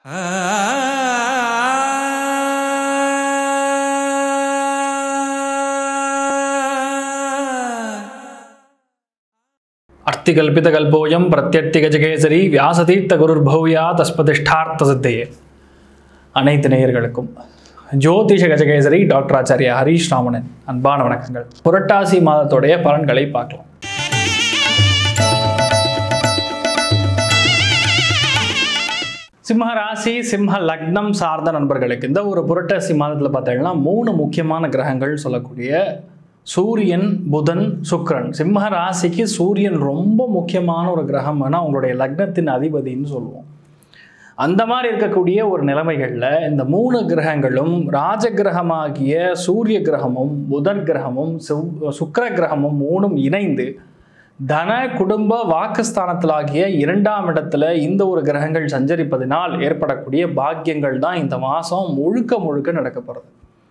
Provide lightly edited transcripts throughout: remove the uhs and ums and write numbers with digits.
अर्तिकल्पितकल्पोऽयं प्रत्यर्तिगजकेसरी व्यासतीर्थगुरुर्भूया तस्पतिष्ठार्थसिद्धये அனைத்து நேயர்களுக்கும் ஜோதிஷ கஜகேசரி டாக்டர் ஆச்சாரியா ஹரீஷ் ராமனின் அன்பான வணக்கங்கள். புரட்டாசி மாதத்துடைய பலன்களை பார்க்கலாம். சிம்ம ராசி சிம்ம லக்னம் சார்ந்த நண்பர்களுக்கு இந்த ஒரு புரட்டாசி மாதத்தில் பார்த்தீங்கன்னா 3 முக்கியமான கிரகங்கள் சொல்லக்கூடிய சூரியன், புதன், சுக்கிரன். சிம்ம ராசிக்கு சூரியன் ரொம்ப முக்கியமான ஒரு கிரகம்னா உங்களுடைய லக்னத்தின் அதிபதினு சொல்லுவோம். அந்த மாதிரி இருக்கக்கூடிய ஒரு நிலைமைகளில் இந்த 3 கிரகங்களும் ராஜகிரகமாகிய சூரிய கிரகமும் புதன் கிரகமும் சுக்கிர கிரகமும் 3ம் இணைந்து தன குடும்ப வாக்குஸ்தானத்திலாகிய 2ஆம் இடத்துல இந்த ஒரு கிரகங்கள் சஞ்சரிப்பதனால் ஏற்படக்கூடிய பாக்கியங்கள் தான் இந்த மாதம் முழுக்க நடக்கப்படுறது.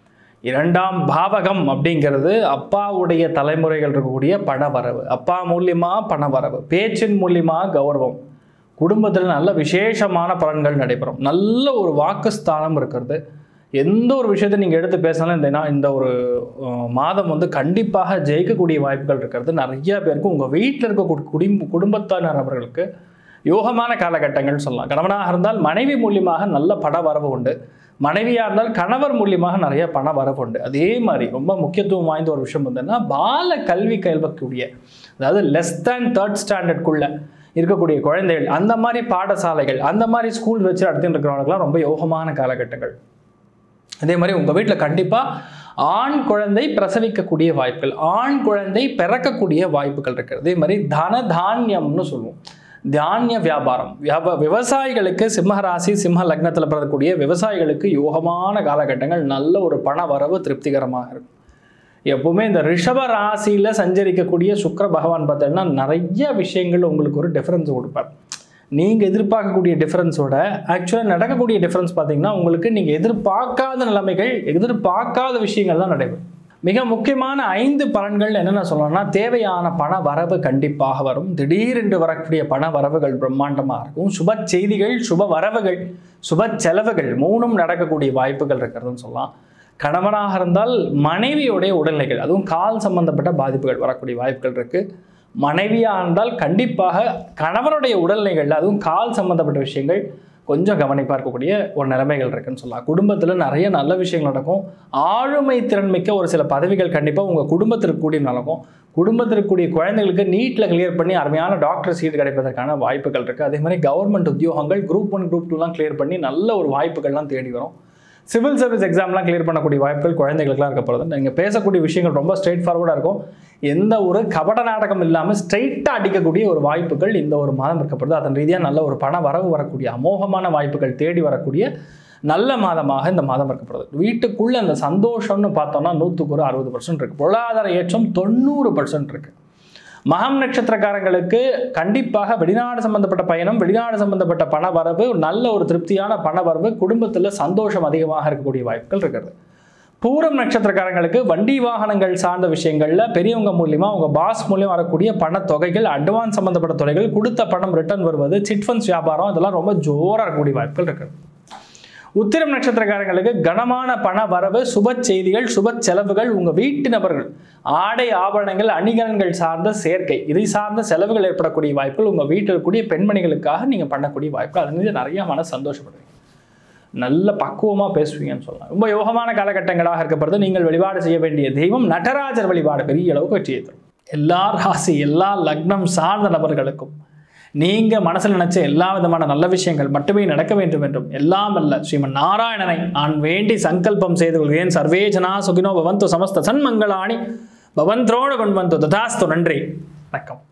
2ஆம் பாவகம் அப்படிங்கிறது அப்பாவுடைய தலைமுறைகள் இருக்கக்கூடிய பணவரவு, அப்பா மூலியமாக பணவரவு, பேச்சின் மூலியமாக கௌரவம், குடும்பத்தில் நல்ல விசேஷமான பலன்கள் நடைபெறும். நல்ல ஒரு வாக்குஸ்தானம் இருக்கிறது. எந்த ஒரு விஷயத்தை நீங்கள் எடுத்து பேசினாலும் இந்த ஒரு மாதம் கண்டிப்பாக ஜெயிக்கக்கூடிய வாய்ப்புகள் இருக்கிறது. நிறைய பேருக்கு உங்கள் வீட்டில் இருக்கக்கூடிய குடும்பத்தானவர்களுக்கு யோகமான காலகட்டங்கள் சொல்லலாம். கணவனாக இருந்தால் மனைவி மூலியமாக நல்ல பண வரவு உண்டு, மனைவியாக இருந்தால் கணவர் மூலியமாக நிறைய பண வரவு உண்டு. அதே மாதிரி ரொம்ப முக்கியத்துவம் வாய்ந்த ஒரு விஷயம் பால கல்வி கல்வக்கூடிய, அதாவது லெஸ் தேன் 3rd ஸ்டாண்டர்டுக்குள்ள இருக்கக்கூடிய குழந்தைகள், அந்த மாதிரி பாடசாலைகள், அந்த மாதிரி ஸ்கூல் வச்சு நடத்திட்டு இருக்கிறவங்களுக்குலாம் ரொம்ப யோகமான காலகட்டங்கள். அதே மாதிரி உங்கள் வீட்டில் கண்டிப்பாக ஆண் குழந்தை பிரசவிக்கக்கூடிய வாய்ப்புகள், ஆண் குழந்தை பிறக்கக்கூடிய வாய்ப்புகள் இருக்கிறது. அதே மாதிரி தானியம்னு சொல்லுவோம், தானிய வியாபாரம், விவசாயிகளுக்கு சிம்ம ராசி சிம்ம லக்னத்தில் பிறக்கக்கூடிய விவசாயிகளுக்கு யோகமான காலகட்டங்கள். நல்ல ஒரு பண வரவு திருப்திகரமாக இருக்கும். எப்பவுமே இந்த ரிஷப ராசியில் சஞ்சரிக்கக்கூடிய சுக்கிர பகவான் பார்த்தீங்கன்னா நிறைய விஷயங்கள் உங்களுக்கு ஒரு டிஃப்ரென்ஸ் கொடுப்பார். நீங்கள் எதிர்பார்க்கக்கூடிய டிஃப்ரென்ஸோட ஆக்சுவலாக நடக்கக்கூடிய டிஃப்ரென்ஸ் பார்த்தீங்கன்னா உங்களுக்கு நீங்கள் எதிர்பார்க்காத நிலைமைகள், எதிர்பார்க்காத விஷயங்கள் தான் நடைபெறும். மிக முக்கியமான 5 பலன்கள் என்னென்ன சொல்லணும்னா, தேவையான பண வரவு கண்டிப்பாக வரும். திடீரென்று வரக்கூடிய பண வரவுகள் பிரம்மாண்டமாக இருக்கும். சுப செய்திகள், சுப வரவுகள், சுப செலவுகள் 3ம் நடக்கக்கூடிய வாய்ப்புகள் இருக்கிறதுன்னு சொல்லலாம். கணவனாக இருந்தால் மனைவியுடைய உடல்நிலைகள், அதுவும் கால் சம்பந்தப்பட்ட பாதிப்புகள் வரக்கூடிய வாய்ப்புகள் இருக்குது. மனைவியாக இருந்தால் கண்டிப்பாக கணவனுடைய உடல்நிலைகள், அதுவும் கால் சம்பந்தப்பட்ட விஷயங்கள் கொஞ்சம் கவனிப்பாக இருக்கக்கூடிய ஒரு நிலைமைகள் இருக்குன்னு சொல்லலாம். குடும்பத்தில் நிறைய நல்ல விஷயங்கள் நடக்கும். ஆளுமை திறன்மிக்க ஒரு சில பதவிகள் கண்டிப்பாக உங்கள் குடும்பத்திற்கு கூடிய நடக்கும். குடும்பத்திற்கு கூடிய குழந்தைகளுக்கு நீட்டில் கிளியர் பண்ணி அருமையான டாக்டர் சீட் கிடைப்பதற்கான வாய்ப்புகள் இருக்குது. அதே மாதிரி கவர்மெண்ட் உத்தியோகங்கள் குரூப் 1 குரூப் 2லாம் கிளியர் பண்ணி நல்ல ஒரு வாய்ப்புகள்லாம் தேடி வரும். சிவில் சர்வீஸ் எக்ஸாம்லாம் கிளியர் பண்ணக்கூடிய வாய்ப்புகள் குழந்தைகளுக்குலாம் இருக்க போகிறது. நீங்கள் பேசக்கூடிய விஷயங்கள் ரொம்ப ஸ்ட்ரெயிட் ஃபார்வர்டாக இருக்கும். எந்த ஒரு கபட நாடகம் இல்லாமல் ஸ்ட்ரெயிட்டாக அடிக்கக்கூடிய ஒரு வாய்ப்புகள் இந்த ஒரு மாதம் இருக்கப்படுது. அதன் ரீதியாக நல்ல ஒரு பண வரவு வரக்கூடிய அமோகமான வாய்ப்புகள் தேடி வரக்கூடிய நல்ல மாதமாக இந்த மாதம் இருக்கப்படுது. வீட்டுக்குள்ளே அந்த சந்தோஷம்னு பார்த்தோம்னா 100க்கு 60% இருக்குது. பொருளாதார ஏற்றம் 90% இருக்குது. மகம் நட்சத்திரக்காரங்களுக்கு கண்டிப்பாக வெளிநாடு சம்பந்தப்பட்ட பயணம், வெளிநாடு சம்பந்தப்பட்ட பண வரவு, நல்ல ஒரு திருப்தியான பண வரவு, குடும்பத்தில் சந்தோஷம் அதிகமாக இருக்கக்கூடிய வாய்ப்புகள் இருக்கிறது. பூரம் நட்சத்திரக்காரங்களுக்கு வண்டி வாகனங்கள் சார்ந்த விஷயங்களில் பெரியவங்க மூலியமாக உங்கள் பாஸ் மூலியம் வரக்கூடிய பணத்தொகைகள், அட்வான்ஸ் சம்பந்தப்பட்ட தொகைகள், கொடுத்த பணம் ரிட்டர்ன் வருவது, சிட் ஃபண்ட்ஸ் வியாபாரம், இதெல்லாம் ரொம்ப ஜோராக இருக்கக்கூடிய வாய்ப்புகள் இருக்கிறது. உத்திரம் நட்சத்திரக்காரங்களுக்கு கனமான பண வரவு, சுப செய்திகள், சுப செலவுகள், உங்கள் வீட்டு நபர்கள் ஆடை ஆபரணங்கள் அணிகலன்கள் சார்ந்த சேர்க்கை, இதை சார்ந்த செலவுகள் ஏற்படக்கூடிய வாய்ப்புகள், உங்கள் வீட்டில் இருக்கக்கூடிய பெண்மணிகளுக்காக நீங்கள் பண்ணக்கூடிய வாய்ப்புகள், அதனால நிறைய மன சந்தோஷப்படுவீங்க, நல்ல பக்குவமாக பேசுவீங்கன்னு சொல்லலாம். ரொம்ப யோகமான காலகட்டங்களாக இருக்கப்படுது. நீங்கள் வழிபாடு செய்ய வேண்டிய தெய்வம் நடராஜர் வழிபாடு பெரிய அளவுக்கு வெற்றியை தரும். எல்லா ராசி எல்லா லக்னம் சார்ந்த நபர்களுக்கும் நீங்கள் மனசில் நினைச்ச எல்லா விதமான நல்ல விஷயங்கள் மட்டுமே நடக்க வேண்டும் என்றும் எல்லாம் அல்ல ஸ்ரீமன் நாராயணனை நான் வேண்டி சங்கல்பம் செய்து கொள்கிறேன். சர்வே ஜனா சுகினோ பவந்து சமஸ்த சன்மங்களாணி பவந்த்ரோடு கொண்டு வந்து ததாஸ்து. நன்றி, வணக்கம்.